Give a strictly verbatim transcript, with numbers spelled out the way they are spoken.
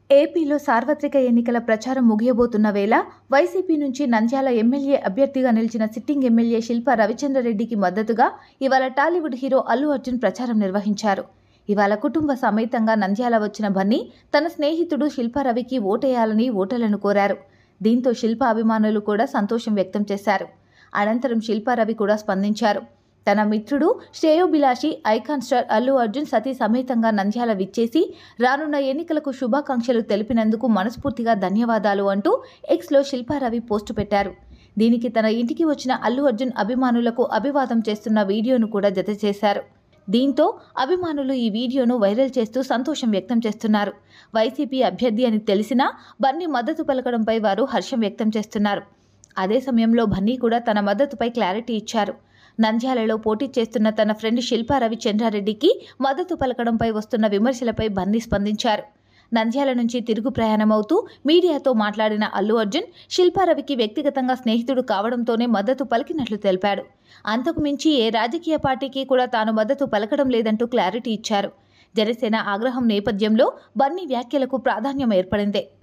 ఏపీలో సార్వత్రిక ఎన్నికల ప్రచారం ముగియబోతున్న వేళ వైసీపీ నుంచి నంద్యాల ఎమ్మెల్యే అభ్యర్థిగా నిలిచిన సిట్టింగ్ ఎమ్మెల్యే శిల్పా రవిచంద్రారెడ్డికి మద్దతుగా ఇవాళ టాలీవుడ్ హీరో అల్లు అర్జున్ ప్రచారం నిర్వహించారు. ఇవాళ కుటుంబ సమేతంగా నంద్యాల వచ్చిన బన్నీ తన స్నేహితుడు శిల్పా రవికి ఓటేయాలని ఓటర్లను కోరారు. దీంతో శిల్పా అభిమానులు కూడా సంతోషం వ్యక్తం చేశారు. అనంతరం శిల్పా రవి కూడా స్పందించారు. తన మిత్రుడు శ్రేయోభిలాషి ఐకాన్ స్టార్ అల్లు అర్జున్ సతీ సమేతంగా నంద్యాల విచ్చేసి రానున్న ఎన్నికలకు శుభాకాంక్షలు తెలిపినందుకు మనస్ఫూర్తిగా ధన్యవాదాలు అంటూ ఎక్స్లో శిల్పా రవి పోస్టు పెట్టారు. దీనికి తన ఇంటికి వచ్చిన అల్లు అర్జున్ అభిమానులకు అభివాదం చేస్తున్న వీడియోను కూడా జత చేశారు. దీంతో అభిమానులు ఈ వీడియోను వైరల్ చేస్తూ సంతోషం వ్యక్తం చేస్తున్నారు. వైసీపీ అభ్యర్థి అని తెలిసినా బన్నీ మద్దతు పలకడంపై వారు హర్షం వ్యక్తం చేస్తున్నారు. అదే సమయంలో బన్నీ కూడా తన మద్దతుపై క్లారిటీ ఇచ్చారు. నంద్యాలలో పోటీ చేస్తున్న తన ఫ్రెండ్ శిల్పా రవిచంద్రారెడ్డికి మద్దతు పలకడంపై వస్తున్న విమర్శలపై బన్నీ స్పందించారు. నంద్యాల నుంచి తిరుగు ప్రయాణమవుతూ మీడియాతో మాట్లాడిన అల్లు అర్జున్ శిల్పా రవికి వ్యక్తిగతంగా స్నేహితుడు కావడంతోనే మద్దతు పలికినట్లు తెలిపాడు. అంతకు మించి ఏ రాజకీయ పార్టీకి కూడా తాను మద్దతు పలకడం లేదంటూ క్లారిటీ ఇచ్చారు. జనసేన ఆగ్రహం నేపథ్యంలో బన్నీ వ్యాఖ్యలకు ప్రాధాన్యం ఏర్పడింది.